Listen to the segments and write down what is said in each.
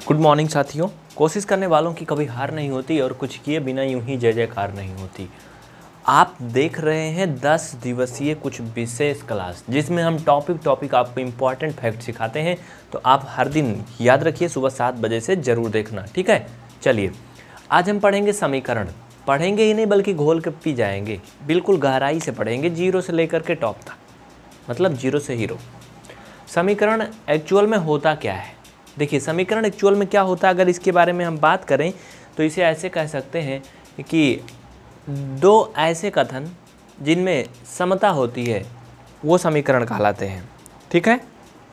Good morning साथियों। कोशिश करने वालों की कभी हार नहीं होती और कुछ किए बिना यूं ही जय जयकार नहीं होती। आप देख रहे हैं 10 दिवसीय कुछ विशेष क्लास, जिसमें हम टॉपिक आपको इम्पॉर्टेंट फैक्ट सिखाते हैं। तो आप हर दिन याद रखिए, सुबह 7 बजे से ज़रूर देखना, ठीक है। चलिए, आज हम पढ़ेंगे समीकरण। पढ़ेंगे ही नहीं बल्कि घोल के पी जाएंगे, बिल्कुल गहराई से पढ़ेंगे, जीरो से लेकर के टॉप तक, मतलब जीरो से हीरो। समीकरण एक्चुअल में होता क्या है? देखिए, समीकरण एक्चुअल में क्या होता है, अगर इसके बारे में हम बात करें तो इसे ऐसे कह सकते हैं कि दो ऐसे कथन जिनमें समता होती है वो समीकरण कहलाते हैं, ठीक है।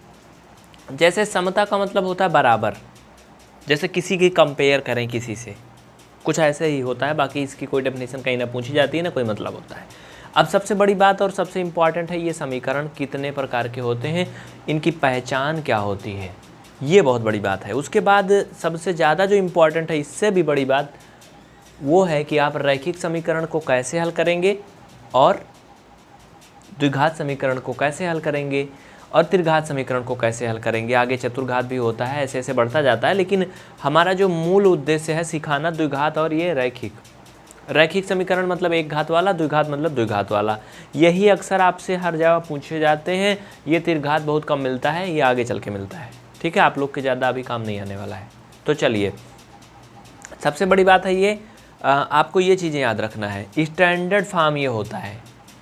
जैसे समता का मतलब होता है बराबर, जैसे किसी की कंपेयर करें किसी से, कुछ ऐसे ही होता है। बाकी इसकी कोई डेफिनेशन कहीं ना पूछी जाती है ना कोई मतलब होता है। अब सबसे बड़ी बात और सबसे इम्पॉर्टेंट है, ये समीकरण कितने प्रकार के होते हैं, इनकी पहचान क्या होती है, ये बहुत बड़ी बात है। उसके बाद सबसे ज़्यादा जो इम्पॉर्टेंट है, इससे भी बड़ी बात वो है कि आप रैखिक समीकरण को कैसे हल करेंगे और द्विघात समीकरण को कैसे हल करेंगे और त्रिघात समीकरण को कैसे हल करेंगे। आगे चतुर्घात भी होता है, ऐसे ऐसे बढ़ता जाता है, लेकिन हमारा जो मूल उद्देश्य है सिखाना द्विघात और ये रैखिक समीकरण मतलब एक घात वाला, द्विघात मतलब द्विघात वाला। यही अक्सर आपसे हर जगह पूछे जाते हैं। ये त्रिघात बहुत कम मिलता है, ये आगे चल के मिलता है, ठीक है। आप लोग के ज़्यादा अभी काम नहीं आने वाला है। तो चलिए, सबसे बड़ी बात है ये, आपको ये चीज़ें याद रखना है। स्टैंडर्ड फॉर्म ये होता है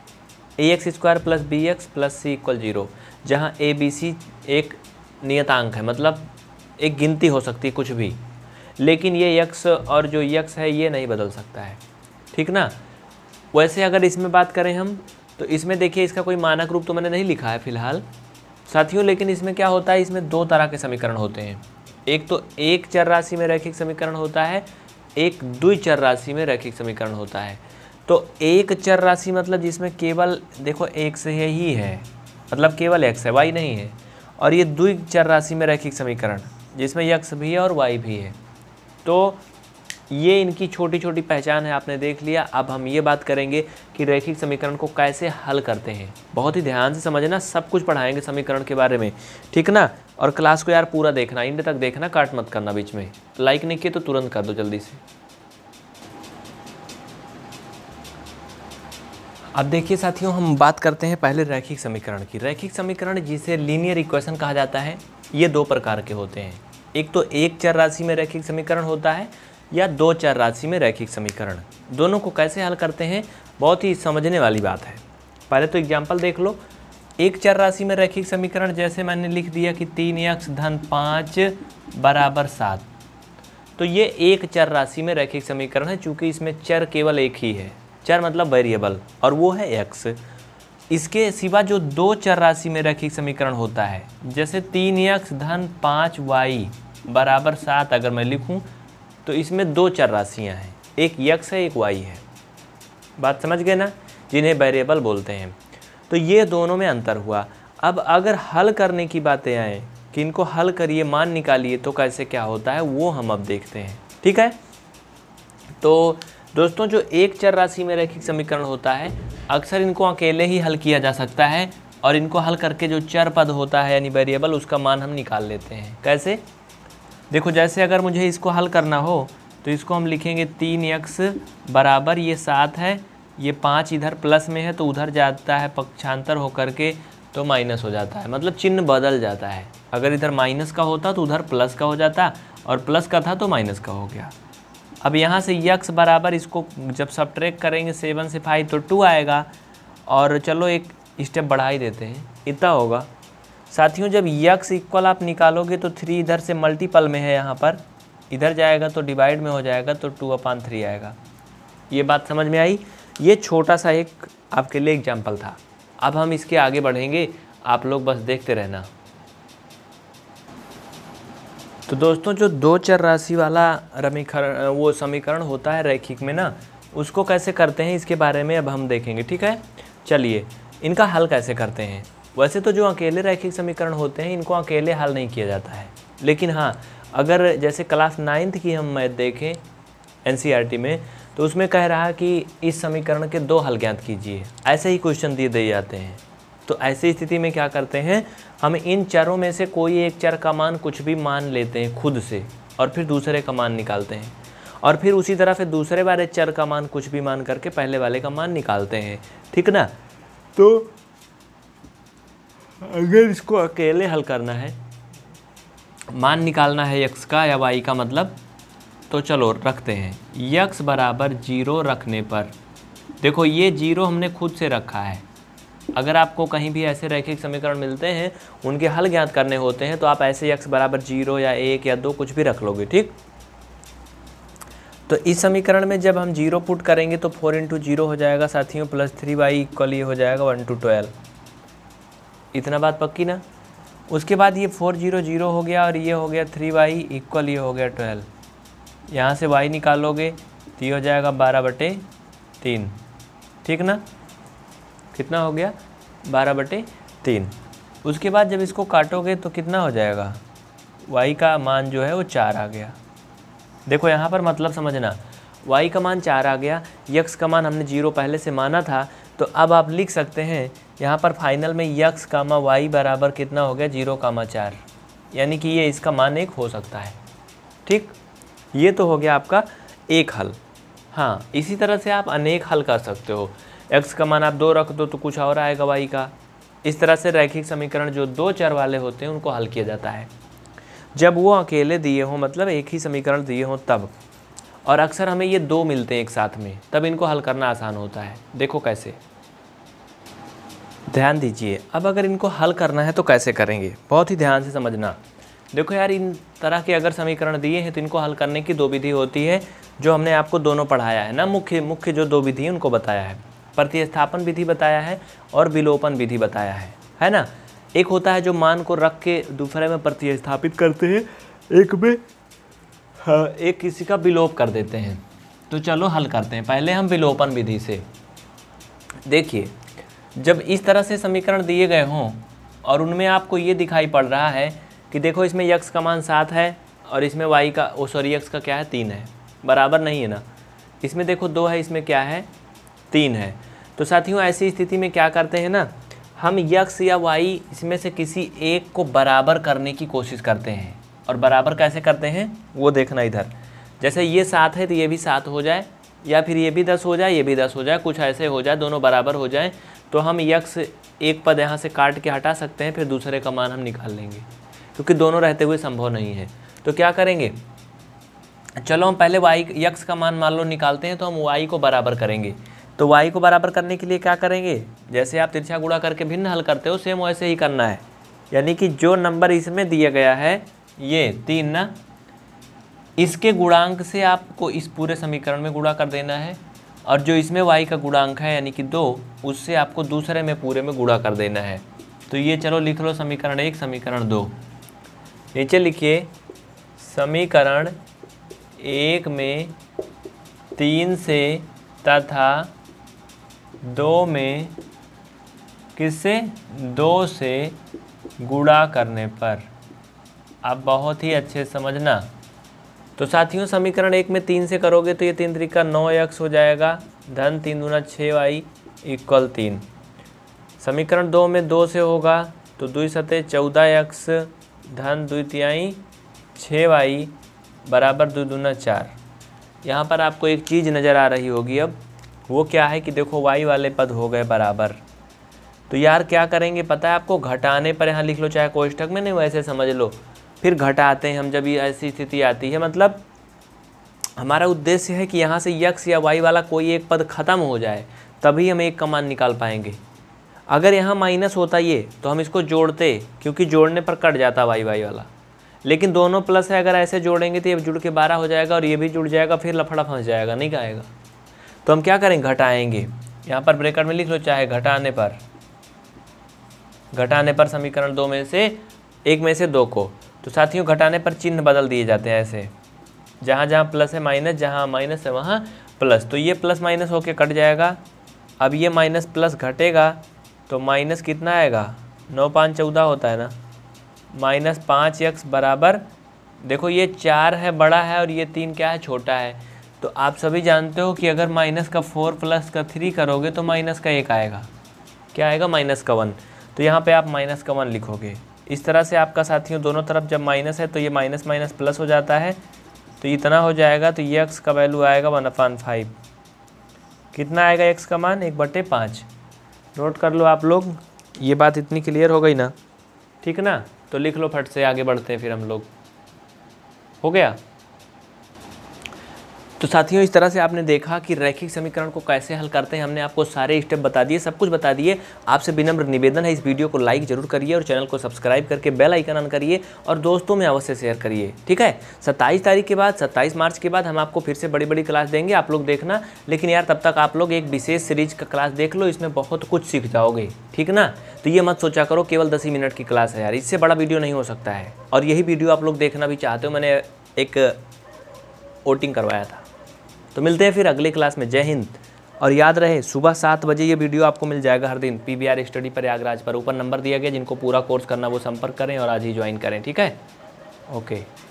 ax² + bx + c = 0, जहाँ a b c एक नियतांक है, मतलब एक गिनती हो सकती है कुछ भी, लेकिन ये x और जो x है ये नहीं बदल सकता है, ठीक ना। वैसे अगर इसमें बात करें हम, तो इसमें देखिए, इसका कोई मानक रूप तो मैंने नहीं लिखा है फिलहाल साथियों, लेकिन इसमें क्या होता है, इसमें दो तरह के समीकरण होते हैं। एक तो एक चर राशि में रैखिक समीकरण होता है, एक द्विचर राशि में रैखिक समीकरण होता है। तो एक चर राशि मतलब जिसमें केवल देखो x है ही है, मतलब केवल x है, y नहीं है। और ये द्विचर राशि में रैखिक समीकरण जिसमें x भी है और y भी है। तो ये इनकी छोटी छोटी पहचान है, आपने देख लिया। अब हम ये बात करेंगे कि रैखिक समीकरण को कैसे हल करते हैं। बहुत ही ध्यान से समझना, सब कुछ पढ़ाएंगे समीकरण के बारे में, ठीक ना। और क्लास को यार पूरा देखना, एंड तक देखना, काट मत करना बीच में। लाइक नहीं किए तो तुरंत कर दो जल्दी से। अब देखिए साथियों, हम बात करते हैं पहले रैखिक समीकरण की। रैखिक समीकरण जिसे लीनियर इक्वेशन कहा जाता है, ये दो प्रकार के होते हैं। एक तो एक चर राशि में रैखिक समीकरण होता है या दो चर राशि में रैखिक समीकरण। दोनों को कैसे हल करते हैं, बहुत ही समझने वाली बात है। पहले तो एग्जाम्पल देख लो। एक चर राशि में रैखिक समीकरण जैसे मैंने लिख दिया कि 3x - 5 = 7। तो ये एक चर राशि में रैखिक समीकरण है, चूँकि इसमें चर केवल एक ही है, चर मतलब वेरिएबल, और वो है x। इसके सिवा जो दो चर राशि में रैखिक समीकरण होता है, जैसे 3x - 5y = 7 अगर मैं लिखूं, तो इसमें दो चर राशियां हैं, एक x है एक y है। बात समझ गए ना, जिन्हें वेरिएबल बोलते हैं। तो ये दोनों में अंतर हुआ। अब अगर हल करने की बातें आए कि इनको हल करिए, मान निकालिए, तो कैसे क्या होता है वो हम अब देखते हैं, ठीक है। तो दोस्तों, जो एक चर राशि में रैखिक समीकरण होता है, अक्सर इनको अकेले ही हल किया जा सकता है, और इनको हल करके जो चर पद होता है यानी वेरिएबल, उसका मान हम निकाल लेते हैं। कैसे? देखो, जैसे अगर मुझे इसको हल करना हो तो इसको हम लिखेंगे 3x बराबर, ये 7 है, ये 5 इधर प्लस में है तो उधर जाता है पक्षांतर होकर के, तो माइनस हो जाता है, मतलब चिन्ह बदल जाता है। अगर इधर माइनस का होता तो उधर प्लस का हो जाता, और प्लस का था तो माइनस का हो गया। अब यहाँ से x बराबर, इसको जब सब्ट्रैक्ट करेंगे 7 से 5 तो 2 आएगा। और चलो एक स्टेप बढ़ा ही देते हैं, इतना होगा साथियों। जब x इक्वल आप निकालोगे तो 3 इधर से मल्टीपल में है, यहाँ पर इधर जाएगा तो डिवाइड में हो जाएगा, तो 2/3 आएगा। ये बात समझ में आई? ये छोटा सा एक आपके लिए एग्जाम्पल था। अब हम इसके आगे बढ़ेंगे, आप लोग बस देखते रहना। तो दोस्तों, जो दो चर राशि वाला वो समीकरण होता है रैखिक में ना, उसको कैसे करते हैं इसके बारे में अब हम देखेंगे, ठीक है। चलिए, इनका हल कैसे करते हैं। वैसे तो जो अकेले रैखिक समीकरण होते हैं, इनको अकेले हल नहीं किया जाता है, लेकिन हाँ, अगर जैसे क्लास 9th की हम मैथ देखें NCERT में, तो उसमें कह रहा है कि इस समीकरण के दो हल ज्ञात कीजिए। ऐसे ही क्वेश्चन दिए जाते हैं, तो ऐसी स्थिति में क्या करते हैं, हम इन चरों में से कोई एक चर का मान कुछ भी मान लेते हैं खुद से और फिर दूसरे का मान निकालते हैं, और फिर उसी तरह फिर दूसरे वाले चर का मान कुछ भी मान करके पहले वाले का मान निकालते हैं, ठीक ना। तो अगर इसको अकेले हल करना है, मान निकालना है x का या y का मतलब, तो चलो रखते हैं। x बराबर 0 रखने पर, देखो ये 0 हमने खुद से रखा है। अगर आपको कहीं भी ऐसे रैखिक समीकरण मिलते हैं, उनके हल ज्ञात करने होते हैं, तो आप ऐसे x बराबर 0 या 1 या 2 कुछ भी रख लोगे, ठीक। तो इस समीकरण में जब हम 0 पुट करेंगे तो 4 × 0 हो जाएगा साथियों, प्लस 3y इक्वल ये हो जाएगा 1 to 12। इतना बात पक्की ना। उसके बाद ये 4 0 0 हो गया और ये हो गया 3y इक्वल ये हो गया 12। यहाँ से y निकालोगे तो ये हो जाएगा 12/3, ठीक ना। कितना हो गया, 12/3। उसके बाद जब इसको काटोगे तो कितना हो जाएगा, y का मान जो है वो 4 आ गया। देखो यहाँ पर मतलब समझना, y का मान 4 आ गया, x का मान हमने 0 पहले से माना था, तो अब आप लिख सकते हैं यहाँ पर फाइनल में x कामा y बराबर कितना हो गया, 0,4, यानी कि ये इसका मान 1 हो सकता है, ठीक। ये तो हो गया आपका एक हल। हाँ, इसी तरह से आप अनेक हल कर सकते हो। x का मान आप 2 रख दो तो कुछ और आएगा y का। इस तरह से रैखिक समीकरण जो 2 चर वाले होते हैं उनको हल किया जाता है जब वो अकेले दिए हों, मतलब एक ही समीकरण दिए हों तब। और अक्सर हमें ये 2 मिलते हैं एक साथ में, तब इनको हल करना आसान होता है। देखो कैसे, ध्यान दीजिए। अब अगर इनको हल करना है तो कैसे करेंगे, बहुत ही ध्यान से समझना। देखो यार, इन तरह के अगर समीकरण दिए हैं तो इनको हल करने की 2 विधि होती है, जो हमने आपको दोनों पढ़ाया है ना। मुख्य जो 2 विधि है उनको बताया है, प्रतिस्थापन विधि बताया है और विलोपन विधि बताया है ना। एक होता है जो मान को रख के दूसरे में प्रतिस्थापित करते हैं, एक में एक किसी का विलोप कर देते हैं। तो चलो हल करते हैं। पहले हम विलोपन विधि से। देखिए, जब इस तरह से समीकरण दिए गए हों और उनमें आपको ये दिखाई पड़ रहा है कि देखो इसमें x का मान 7 है और इसमें y का x का क्या है, 3 है, बराबर नहीं है ना। इसमें देखो 2 है, इसमें क्या है, 3 है। तो साथियों ऐसी स्थिति में क्या करते हैं ना, हम x या y इसमें से किसी एक को बराबर करने की कोशिश करते हैं। और बराबर कैसे करते हैं वो देखना इधर। जैसे ये 7 है तो ये भी 7 हो जाए, या फिर ये भी 10 हो जाए, ये भी 10 हो जाए, कुछ ऐसे हो जाए, दोनों बराबर हो जाए, तो हम x एक पद यहाँ से काट के हटा सकते हैं, फिर दूसरे का मान हम निकाल लेंगे, क्योंकि दोनों रहते हुए संभव नहीं है। तो क्या करेंगे, चलो हम पहले x का मान लो निकालते हैं, तो हम y को बराबर करेंगे। तो y को बराबर करने के लिए क्या करेंगे, जैसे आप तिरछा गुणा करके भिन्न हल करते हो, सेम वैसे ही करना है। यानी कि जो नंबर इसमें दिया गया है ये 3 ना, इसके गुणांक से आपको इस पूरे समीकरण में गुणा कर देना है, और जो इसमें y का गुणांक है यानी कि 2, उससे आपको दूसरे में पूरे में गुणा कर देना है। तो ये चलो लिख लो समीकरण 1, समीकरण 2। नीचे लिखिए समीकरण 1 में 3 से तथा 2 में किससे, 2 से गुणा करने पर। आप बहुत ही अच्छे से समझना। तो साथियों समीकरण 1 में 3 से करोगे तो ये 3 तरीका 9x हो जाएगा, धन 3 दूना 6y इक्वल 3। समीकरण 2 में 2 से होगा तो 2 सते 14x धन 2 तिहाई 6y बराबर 2 दूना 4। यहाँ पर आपको एक चीज़ नज़र आ रही होगी, अब वो क्या है कि देखो y वाले पद हो गए बराबर। तो यार क्या करेंगे पता है आपको, घटाने पर यहाँ लिख लो, चाहे कोष्ठक में नहीं वैसे समझ लो, फिर घटाते हैं हम जब ये ऐसी स्थिति आती है। मतलब हमारा उद्देश्य है कि यहाँ से x या y वाला कोई एक पद खत्म हो जाए, तभी हम एक का मान निकाल पाएंगे। अगर यहाँ माइनस होता ये तो हम इसको जोड़ते, क्योंकि जोड़ने पर कट जाता y वाला। लेकिन दोनों प्लस है, अगर ऐसे जोड़ेंगे तो ये जुड़ के 12 हो जाएगा और ये भी जुड़ जाएगा, फिर लफड़ा फंस जाएगा, नहीं कहेगा। तो हम क्या करेंगे, घटाएंगे। यहाँ पर ब्रैकेट में लिख लो, चाहे घटाने पर समीकरण 2 में से 1 में से 2 को। तो साथियों घटाने पर चिन्ह बदल दिए जाते हैं ऐसे, जहाँ जहाँ प्लस है माइनस, जहाँ माइनस है वहाँ प्लस। तो ये प्लस माइनस होके कट जाएगा। अब ये माइनस प्लस घटेगा तो माइनस कितना आएगा, 9 5 14 होता है ना, माइनस 5x बराबर, देखो ये 4 है बड़ा है और ये 3 क्या है, छोटा है। तो आप सभी जानते हो कि अगर माइनस का 4 प्लस का 3 करोगे तो माइनस का 1 आएगा, क्या आएगा, माइनस का 1। तो यहाँ पे आप माइनस का 1 लिखोगे। इस तरह से आपका साथियों दोनों तरफ जब माइनस है तो ये माइनस माइनस प्लस हो जाता है, तो इतना हो जाएगा। तो ये x का वैल्यू आएगा 1/5। कितना आएगा x का मान? 1/5। नोट कर लो आप लोग, ये बात इतनी क्लियर हो गई ना, ठीक ना? तो लिख लो फट से, आगे बढ़ते हैं फिर हम लोग। हो गया? तो साथियों इस तरह से आपने देखा कि रैखिक समीकरण को कैसे हल करते हैं। हमने आपको सारे स्टेप बता दिए, सब कुछ बता दिए। आपसे विनम्र निवेदन है, इस वीडियो को लाइक जरूर करिए और चैनल को सब्सक्राइब करके बेल आइकन ऑन करिए और दोस्तों में अवश्य शेयर करिए, ठीक है? 27 तारीख के बाद, 27 मार्च के बाद हम आपको फिर से बड़ी बड़ी क्लास देंगे, आप लोग देखना। लेकिन यार तब तक आप लोग एक विशेष सीरीज का क्लास देख लो, इसमें बहुत कुछ सीख जाओगे, ठीक ना? तो ये मत सोचा करो केवल 10 ही मिनट की क्लास है यार, इससे बड़ा वीडियो नहीं हो सकता है। और यही वीडियो आप लोग देखना भी चाहते हो, मैंने एक वोटिंग करवाया था। तो मिलते हैं फिर अगली क्लास में। जय हिंद। और याद रहे सुबह 7 बजे ये वीडियो आपको मिल जाएगा हर दिन PVR स्टडी प्रयागराज पर। ऊपर नंबर दिया गया, जिनको पूरा कोर्स करना वो संपर्क करें और आज ही ज्वाइन करें, ठीक है? ओके।